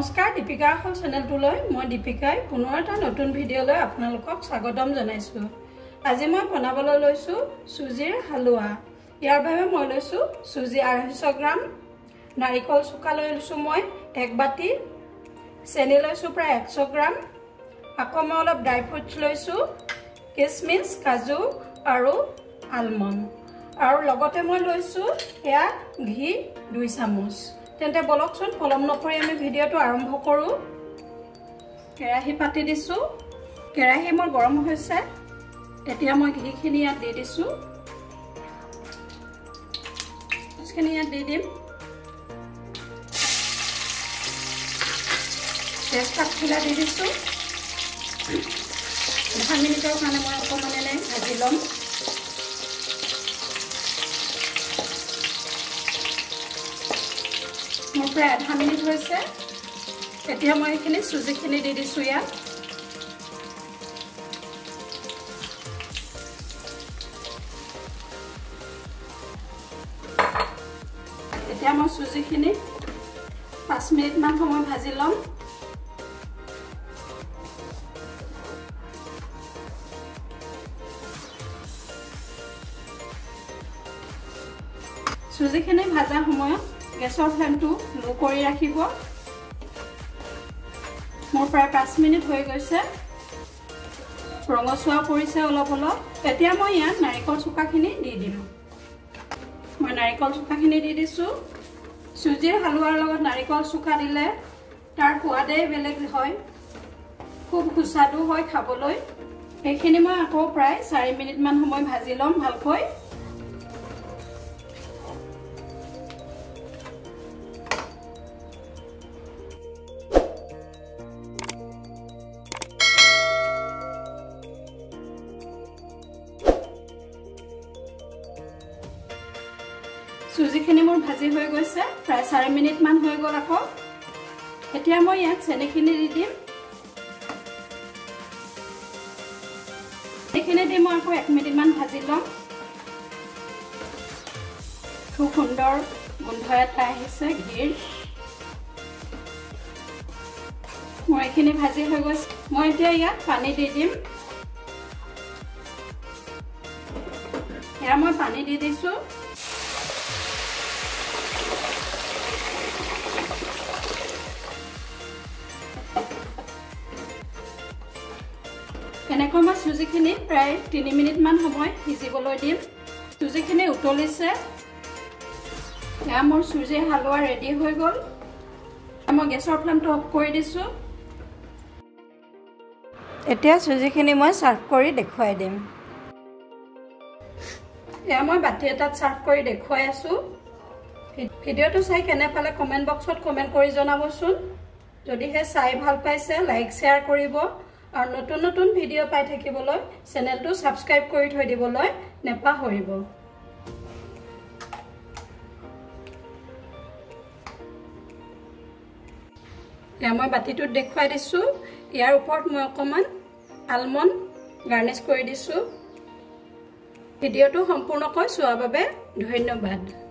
নমস্কাৰ দীপিকা আখল চেনেলটোলৈ মই দীপিকাই পুনৰ এটা নতুন ভিডিঅ'লৈ আপোনালোকক স্বাগতম জনাইছো। আজি মই বনাবলৈ লৈছো সুজিৰ হালৱা। ইয়াৰ বাবে মই লৈছো সুজি 250 গ্ৰাম, নাৰিকল চুকা লৈছো মই 1 বাটি, চেনি লৈছো প্ৰায় 100 গ্ৰাম, আকৌ মই অলপ ড্ৰাই ফ্ৰুটছ লৈছো, কিশমিশ, কাজু আৰু আলমণ্ড, আৰু লগতে মই লৈছো এয়া ঘি 2 চামুচ। তেন্তে বলকচোন পলম নকৰি আমি ভিডিঅ'টো আৰম্ভ কৰো। কেৰাহী পাতি দিছো, কেৰাহী মোৰ গৰম হৈছে। এতিয়া মই ঘিখিনি ইয়াত দি দিছো, ঘিখিনি ইয়াত দি দিম। তেজপাত খুলা দি দিছো। 10 মিনিটৰ কাৰণে মই অকণমান এনে ভাজি ল'ম। মোৰ প্ৰায় 10 মিনিট হৈছে। এতিয়া মই এইখিনি চুজিখিনি দি দিছোঁ ইয়াত। এতিয়া মই চুজিখিনি 5 মিনিটমান সময় ভাজি ল'ম। চুজিখিনি ভাজা সময়ত গেছৰ ফ্লেমটো লো কৰি ৰাখিব। মোৰ প্ৰায় 5 মিনিট হৈ গৈছে, ৰঙচুৱা পৰিছে অলপ অলপ। এতিয়া মই ইয়াত নাৰিকল চুকাখিনি দি দিম। মই নাৰিকল চুকাখিনি দি দিছোঁ। চুজিৰ হালৱাৰ লগত নাৰিকল চুকা দিলে তাৰ সোৱাদেই বেলেগ হয়, খুব সুস্বাদু হয় খাবলৈ। এইখিনি মই আকৌ প্ৰায় 4 মিনিটমান সময় ভাজি ল'ম ভালকৈ। চুজিখিনি মোৰ ভাজি হৈ গৈছে, প্ৰায় 4 মিনিটমান হৈ গ'ল আকৌ। এতিয়া মই ইয়াত চেনিখিনি দি দিম। এইখিনি দি মই আকৌ 1 মিনিটমান ভাজি ল'ম। খুব সুন্দৰ গোন্ধ এটা আহিছে ঘিৰ। মোৰ এইখিনি ভাজি হৈ গৈছে। মই এতিয়া ইয়াত পানী দি দিম। এয়া মই পানী দি দিছোঁ। এনেকৈ মই চুজিখিনি প্ৰায় 3 মিনিটমান সময় সিজিবলৈ দিম। চুজিখিনি উতলিছে। এয়া মোৰ চুজিৰ হালৱা ৰেডি হৈ গ'ল। মই গেছৰ ফ্লেমটো অফ কৰি দিছোঁ। এতিয়া চুজিখিনি মই চাৰ্ভ কৰি দেখুৱাই দিম। এয়া মই বাটি এটাত চাৰ্ভ কৰি দেখুৱাই আছোঁ। ভিডিঅ'টো চাই কেনে পালে কমেণ্ট বক্সত কমেণ্ট কৰি জনাবচোন। যদিহে চাই ভাল পাইছে লাইক শ্বেয়াৰ কৰিব, আৰু নতুন নতুন ভিডিঅ' পাই থাকিবলৈ চেনেলটো ছাবস্ক্ৰাইব কৰি থৈ দিবলৈ নেপাহৰিব। এয়া মই বাটিটোত দেখুৱাই দিছোঁ। ইয়াৰ ওপৰত মই অকণমান আলমণ্ড গাৰ্নিছ কৰি দিছোঁ। ভিডিঅ'টো সম্পূৰ্ণকৈ চোৱাৰ বাবে ধন্যবাদ।